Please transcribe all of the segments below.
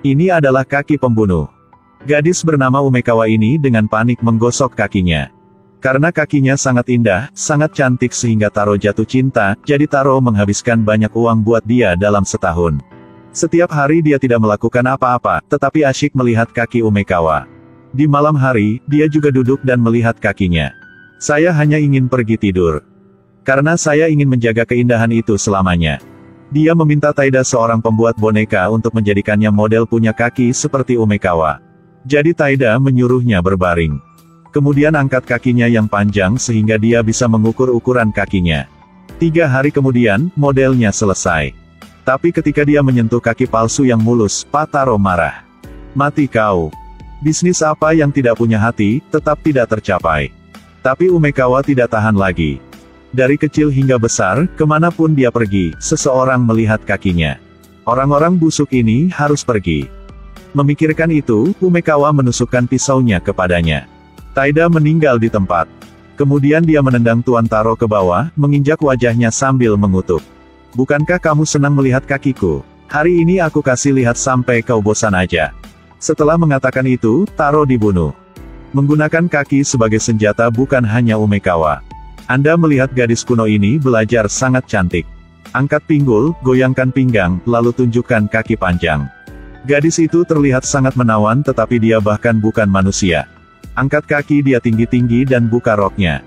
Ini adalah kaki pembunuh. Gadis bernama Umekawa ini dengan panik menggosok kakinya. Karena kakinya sangat indah, sangat cantik sehingga Taro jatuh cinta, jadi Taro menghabiskan banyak uang buat dia dalam setahun. Setiap hari dia tidak melakukan apa-apa, tetapi asyik melihat kaki Umekawa. Di malam hari, dia juga duduk dan melihat kakinya. Saya hanya ingin pergi tidur. Karena saya ingin menjaga keindahan itu selamanya. Dia meminta Taida, seorang pembuat boneka, untuk menjadikannya model punya kaki seperti Umekawa. Jadi Taida menyuruhnya berbaring. Kemudian angkat kakinya yang panjang sehingga dia bisa mengukur ukuran kakinya. 3 hari kemudian, modelnya selesai. Tapi ketika dia menyentuh kaki palsu yang mulus, Pak Taro marah. Mati kau. Bisnis apa yang tidak punya hati, tetap tidak tercapai. Tapi Umekawa tidak tahan lagi. Dari kecil hingga besar, kemanapun dia pergi, seseorang melihat kakinya. Orang-orang busuk ini harus pergi. Memikirkan itu, Umekawa menusukkan pisaunya kepadanya. Taida meninggal di tempat. Kemudian dia menendang Tuan Taro ke bawah, menginjak wajahnya sambil mengutuk. Bukankah kamu senang melihat kakiku? Hari ini aku kasih lihat sampai kau bosan aja. Setelah mengatakan itu, Taro dibunuh. Menggunakan kaki sebagai senjata bukan hanya Umekawa. Anda melihat gadis kuno ini belajar sangat cantik. Angkat pinggul, goyangkan pinggang, lalu tunjukkan kaki panjang. Gadis itu terlihat sangat menawan tetapi dia bahkan bukan manusia. Angkat kaki dia tinggi-tinggi dan buka roknya.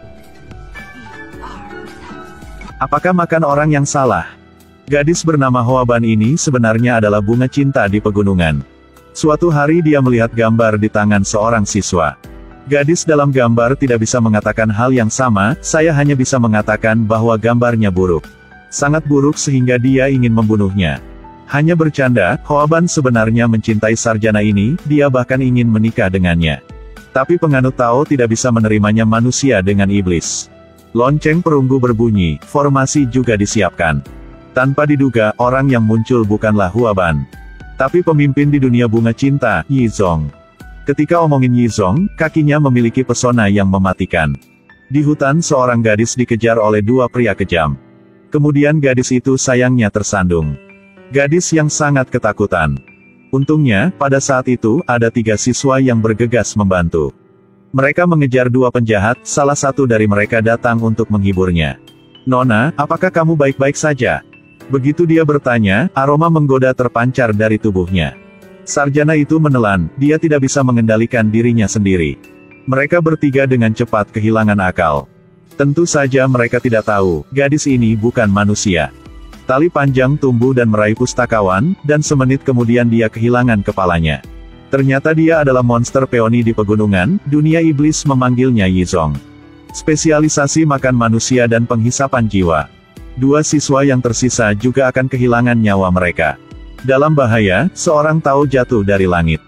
Apakah makan orang yang salah? Gadis bernama Hoaban ini sebenarnya adalah bunga cinta di pegunungan. Suatu hari dia melihat gambar di tangan seorang siswa. Gadis dalam gambar tidak bisa mengatakan hal yang sama, saya hanya bisa mengatakan bahwa gambarnya buruk. Sangat buruk sehingga dia ingin membunuhnya. Hanya bercanda, Hoaban sebenarnya mencintai sarjana ini, dia bahkan ingin menikah dengannya. Tapi penganut Tao tidak bisa menerimanya manusia dengan iblis. Lonceng perunggu berbunyi, formasi juga disiapkan. Tanpa diduga, orang yang muncul bukanlah Hoaban. Tapi pemimpin di dunia bunga cinta, Yizong. Ketika omongin Yizong, kakinya memiliki pesona yang mematikan. Di hutan seorang gadis dikejar oleh 2 pria kejam. Kemudian gadis itu sayangnya tersandung. Gadis yang sangat ketakutan. Untungnya, pada saat itu, ada 3 siswa yang bergegas membantu. Mereka mengejar 2 penjahat, salah satu dari mereka datang untuk menghiburnya. Nona, apakah kamu baik-baik saja? Begitu dia bertanya, aroma menggoda terpancar dari tubuhnya. Sarjana itu menelan, dia tidak bisa mengendalikan dirinya sendiri. Mereka bertiga dengan cepat kehilangan akal. Tentu saja mereka tidak tahu, gadis ini bukan manusia. Tali panjang tumbuh dan meraih pustakawan, dan semenit kemudian dia kehilangan kepalanya. Ternyata dia adalah monster peoni di pegunungan, dunia iblis memanggilnya Yizong. Spesialisasi makan manusia dan penghisapan jiwa. 2 siswa yang tersisa juga akan kehilangan nyawa mereka. Dalam bahaya, seorang Tao jatuh dari langit.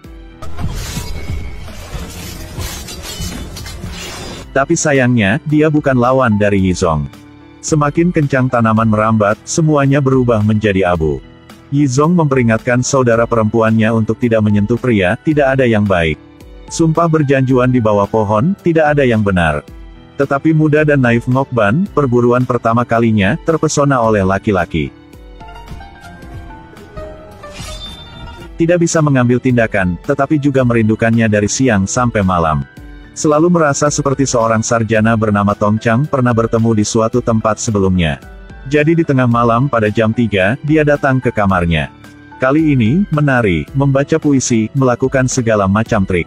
Tapi sayangnya, dia bukan lawan dari Yizong. Semakin kencang tanaman merambat, semuanya berubah menjadi abu. Yizong memperingatkan saudara perempuannya untuk tidak menyentuh pria, tidak ada yang baik. Sumpah berjanjuan di bawah pohon, tidak ada yang benar. Tetapi muda dan naif Ngokban, perburuan pertama kalinya, terpesona oleh laki-laki. Tidak bisa mengambil tindakan, tetapi juga merindukannya dari siang sampai malam. Selalu merasa seperti seorang sarjana bernama Tong Chang pernah bertemu di suatu tempat sebelumnya. Jadi di tengah malam pada jam 3, dia datang ke kamarnya. Kali ini, menari, membaca puisi, melakukan segala macam trik.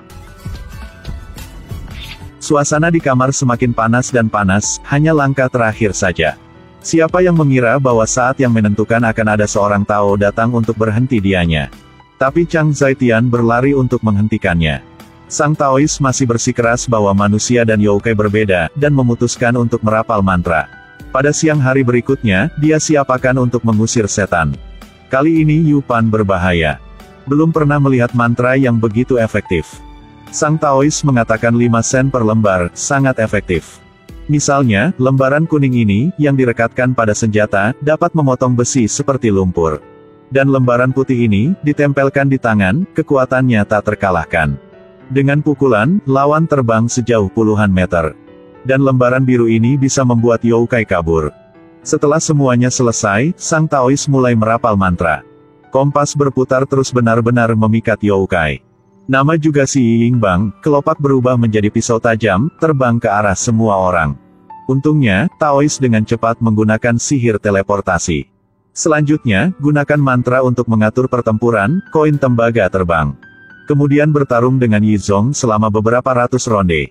Suasana di kamar semakin panas dan panas, hanya langkah terakhir saja. Siapa yang mengira bahwa saat yang menentukan akan ada seorang Tao datang untuk berhenti dianya. Tapi Chang Zaitian berlari untuk menghentikannya. Sang Taois masih bersikeras bahwa manusia dan yokai berbeda, dan memutuskan untuk merapal mantra. Pada siang hari berikutnya, dia siapakan untuk mengusir setan. Kali ini Yu Pan berbahaya. Belum pernah melihat mantra yang begitu efektif. Sang Taois mengatakan 5 sen per lembar, sangat efektif. Misalnya, lembaran kuning ini, yang direkatkan pada senjata, dapat memotong besi seperti lumpur. Dan lembaran putih ini, ditempelkan di tangan, kekuatannya tak terkalahkan. Dengan pukulan, lawan terbang sejauh puluhan meter. Dan lembaran biru ini bisa membuat yokai kabur. Setelah semuanya selesai, Sang Taois mulai merapal mantra. Kompas berputar terus benar-benar memikat Youkai. Nama juga si Yingbang, kelopak berubah menjadi pisau tajam, terbang ke arah semua orang. Untungnya, Taois dengan cepat menggunakan sihir teleportasi. Selanjutnya, gunakan mantra untuk mengatur pertempuran, koin tembaga terbang. Kemudian bertarung dengan Yizong selama beberapa ratus ronde.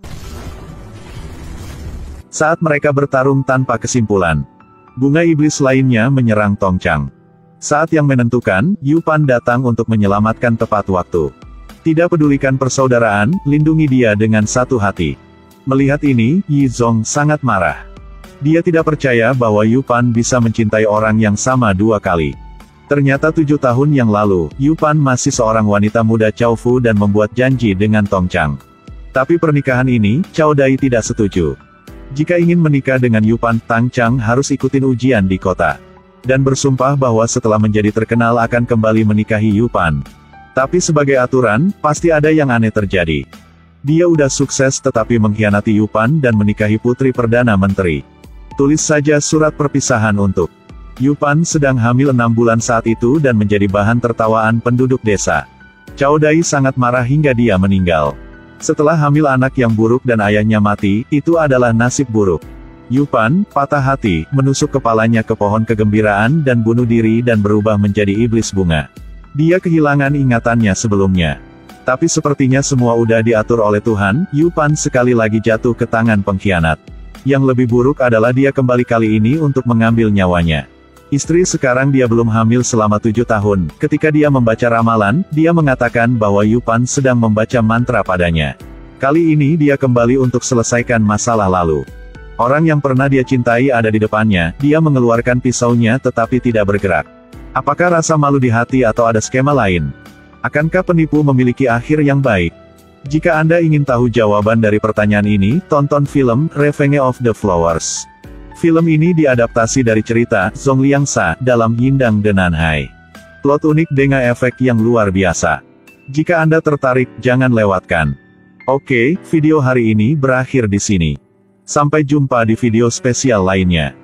Saat mereka bertarung tanpa kesimpulan, bunga iblis lainnya menyerang Tongchang. Saat yang menentukan, Yu Pan datang untuk menyelamatkan tepat waktu. Tidak pedulikan persaudaraan, lindungi dia dengan satu hati. Melihat ini, Yizong sangat marah. Dia tidak percaya bahwa Yu Pan bisa mencintai orang yang sama dua kali. Ternyata 7 tahun yang lalu, Yu Pan masih seorang wanita muda Cao Fu dan membuat janji dengan Tongchang. Tapi pernikahan ini, Cao Dai tidak setuju. Jika ingin menikah dengan Yu Pan, Tongchang harus ikutin ujian di kota. Dan bersumpah bahwa setelah menjadi terkenal akan kembali menikahi Yu Pan. Tapi sebagai aturan, pasti ada yang aneh terjadi. Dia udah sukses tetapi mengkhianati Yu Pan dan menikahi putri Perdana Menteri. Tulis saja surat perpisahan untuk. Yu Pan sedang hamil 6 bulan saat itu dan menjadi bahan tertawaan penduduk desa. Cao Dai sangat marah hingga dia meninggal. Setelah hamil anak yang buruk dan ayahnya mati, itu adalah nasib buruk. Yu Pan, patah hati, menusuk kepalanya ke pohon kegembiraan dan bunuh diri dan berubah menjadi iblis bunga. Dia kehilangan ingatannya sebelumnya. Tapi sepertinya semua udah diatur oleh Tuhan, Yu Pan sekali lagi jatuh ke tangan pengkhianat. Yang lebih buruk adalah dia kembali kali ini untuk mengambil nyawanya. Istri sekarang dia belum hamil selama 7 tahun, ketika dia membaca ramalan, dia mengatakan bahwa Yu Pan sedang membaca mantra padanya. Kali ini dia kembali untuk selesaikan masalah lalu. Orang yang pernah dia cintai ada di depannya, dia mengeluarkan pisaunya tetapi tidak bergerak. Apakah rasa malu di hati atau ada skema lain? Akankah penipu memiliki akhir yang baik? Jika Anda ingin tahu jawaban dari pertanyaan ini, tonton film Revenge of the Flowers. Film ini diadaptasi dari cerita Zhong Liangsa dalam Yindang de Nanhai. Plot unik dengan efek yang luar biasa. Jika Anda tertarik, jangan lewatkan. Oke, video hari ini berakhir di sini. Sampai jumpa di video spesial lainnya.